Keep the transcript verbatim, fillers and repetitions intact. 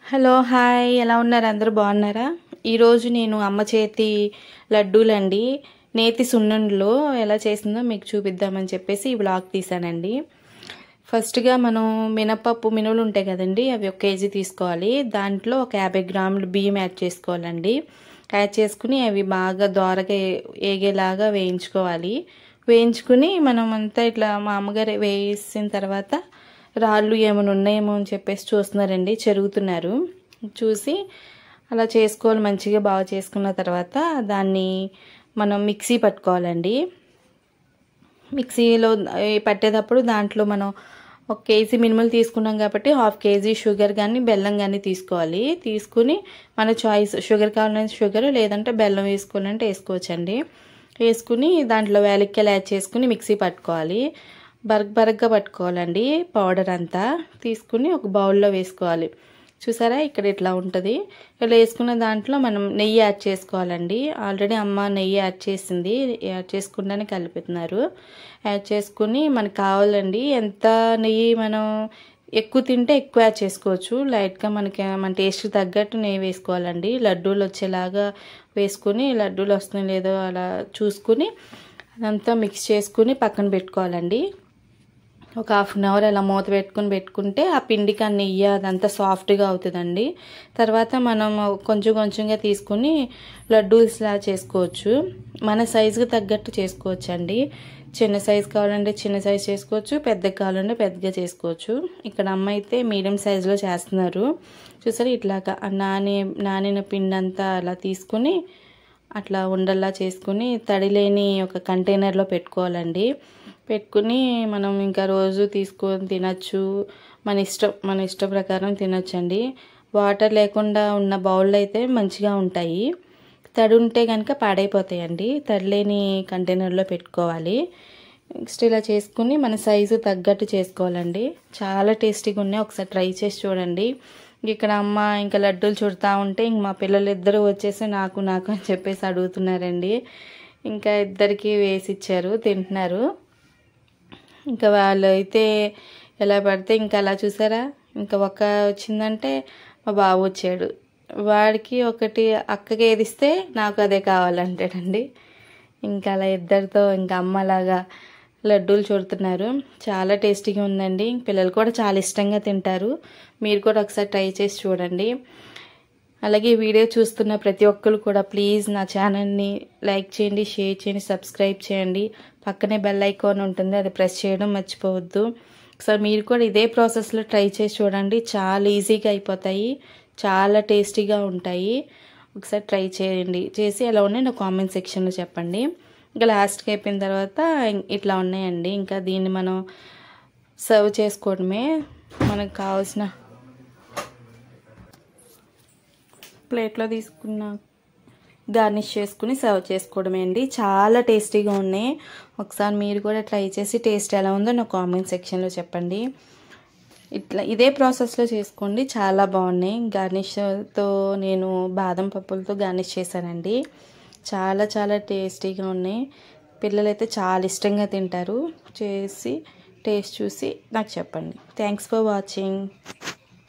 Hello hi ఎలా ఉన్నారు అందరూ బాగున్నారా? ఈరోజు నేను అమ్మ చేతి లడ్డూలండి నేతి సున్నుండలు ఎలా చేసిందో మీకు చూపిద్దామని చెప్పేసి ఈ బ్లాగ్ తీసానండి. ఫస్ట్గా మనం మినపప్పు మినువులు ఉంటాయి కదండి, అవి ఒక కేజీ తీసుకోవాలి. దాంట్లో ఒక యాభై గ్రాములు బియ్యం యాడ్ చేసుకోవాలండి. యాడ్ చేసుకుని అవి బాగా దోరగా ఏగేలాగా వేయించుకోవాలి. వేయించుకుని మనం అంతా ఇట్లా మా అమ్మగారు వేసిన తర్వాత రాళ్ళు ఏమైనా ఉన్నాయేమో అని చెప్పేసి చూస్తున్నారండి, చెరుగుతున్నారు. చూసి అలా చేసుకోవాలి. మంచిగా బాగా చేసుకున్న తర్వాత దాన్ని మనం మిక్సీ పట్టుకోవాలండి. మిక్సీలో పట్టేటప్పుడు దాంట్లో మనం ఒక కేజీ మినుములు తీసుకున్నాం కాబట్టి హాఫ్ కేజీ షుగర్ కానీ బెల్లం కానీ తీసుకోవాలి. తీసుకుని మన చాయిస్, షుగర్ కావాలంటే షుగర్, లేదంటే బెల్లం వేసుకోవాలంటే వేసుకోవచ్చండి. వేసుకుని దాంట్లో యాలక్కాయలు యాడ్ చేసుకుని మిక్సీ పట్టుకోవాలి. బరగ్ బరగ్గా పట్టుకోవాలండి పౌడర్ అంతా. తీసుకుని ఒక బౌల్లో వేసుకోవాలి. చూసారా ఇక్కడ ఇట్లా ఉంటుంది. ఇలా వేసుకున్న దాంట్లో మనం నెయ్యి యాడ్ చేసుకోవాలండి. ఆల్రెడీ అమ్మ నెయ్యి యాడ్ చేసింది, యాడ్ చేసుకుండానే కలుపుతున్నారు. యాడ్ చేసుకుని మనకు కావాలండి ఎంత నెయ్యి మనం ఎక్కువ తింటే ఎక్కువ యాడ్ చేసుకోవచ్చు. లైట్గా మనకి మన టేస్ట్ తగ్గట్టు నెయ్యి వేసుకోవాలండి. లడ్డూలు వచ్చేలాగా వేసుకుని లడ్డూలు వస్తున్నాయి లేదో అలా చూసుకుని అదంతా మిక్స్ చేసుకుని పక్కన పెట్టుకోవాలండి. ఒక హాఫ్ అన్ అవర్ అలా మూత పెట్టుకుని పెట్టుకుంటే ఆ పిండికి ఆ నెయ్యి అదంతా సాఫ్ట్గా అవుతుందండి. తర్వాత మనం కొంచెం కొంచెంగా తీసుకుని లడ్డూస్లా చేసుకోవచ్చు. మన సైజుకి తగ్గట్టు చేసుకోవచ్చు అండి. చిన్న సైజు కావాలంటే చిన్న సైజు చేసుకోవచ్చు, పెద్దగా కావాలంటే పెద్దగా చేసుకోవచ్చు. ఇక్కడ అమ్మ అయితే మీడియం సైజులో చేస్తున్నారు. చూసారు ఇట్లాగా నాని నానిన పిండి అంతా అలా తీసుకుని అట్లా ఉండల్లా చేసుకుని తడి లేని ఒక కంటైనర్లో పెట్టుకోవాలండి. పెట్టుకుని మనం ఇంకా రోజు తీసుకొని తినచ్చు. మన ఇష్టం మన ఇష్ట ప్రకారం తినొచ్చండి. వాటర్ లేకుండా ఉన్న బౌల్లో అయితే మంచిగా ఉంటాయి. తడి ఉంటే కనుక పాడైపోతాయండి. తడి లేని కంటైనర్లో పెట్టుకోవాలి. నెక్స్ట్ ఇలా చేసుకుని మన సైజు తగ్గట్టు చేసుకోవాలండి. చాలా టేస్టీగా ఉన్నాయి, ఒకసారి ట్రై చేసి చూడండి. ఇక్కడ అమ్మ ఇంకా లడ్డూలు చుడతా ఉంటే ఇంక మా పిల్లలు ఇద్దరు వచ్చేసి నాకు నాకు అని చెప్పేసి అడుగుతున్నారండి. ఇంకా ఇద్దరికి వేసి ఇచ్చారు, తింటున్నారు. ఇంకా వాళ్ళు అయితే ఎలా పడితే ఇంకా అలా చూసారా, ఇంకా ఒక వచ్చిందంటే మా బాబు వచ్చాడు. వాడికి ఒకటి అక్కకి ఏది ఇస్తే నాకు అదే కావాలంటాడండి. ఇంకా అలా ఇద్దరితో ఇంకా అమ్మలాగా లడ్డూలు చూడుతున్నారు. చాలా టేస్టీగా ఉందండి. పిల్లలు కూడా చాలా ఇష్టంగా తింటారు. మీరు కూడా ఒకసారి ట్రై చేసి చూడండి. అలాగే ఈ వీడియో చూస్తున్న ప్రతి ఒక్కరు కూడా ప్లీజ్ నా ఛానల్ని లైక్ చేయండి, షేర్ చేయండి, సబ్స్క్రైబ్ చేయండి. పక్కనే బెల్ ఐకాన్ ఉంటుంది, అది ప్రెస్ చేయడం మర్చిపోవద్దు. ఒకసారి మీరు కూడా ఇదే ప్రాసెస్లో ట్రై చేసి చూడండి. చాలా ఈజీగా అయిపోతాయి, చాలా టేస్టీగా ఉంటాయి. ఒకసారి ట్రై చేయండి. చేసి ఎలా ఉన్నాయి నా కామెంట్ సెక్షన్లో చెప్పండి. ఇంకా లాస్ట్కి అయిపోయిన తర్వాత ఇట్లా ఉన్నాయండి. ఇంకా దీన్ని మనం సర్వ్ చేసుకోవడమే. మనకు కావాల్సిన ప్లేట్లో తీసుకున్న గార్నిష్ చేసుకుని సర్వ్ చేసుకోవడమే అండి. చాలా టేస్టీగా ఉన్నాయి. ఒకసారి మీరు కూడా ట్రై చేసి టేస్ట్ ఎలా ఉందో నా కామెంట్ సెక్షన్లో చెప్పండి. ఇట్లా ఇదే ప్రాసెస్లో చేసుకోండి, చాలా బాగున్నాయి. గార్నిష్తో నేను బాదం పప్పులతో గార్నిష్ చేశానండి. చాలా చాలా టేస్టీగా ఉన్నాయి. పిల్లలైతే చాలా ఇష్టంగా తింటారు. చేసి టేస్ట్ చూసి నాకు చెప్పండి. Thanks for watching.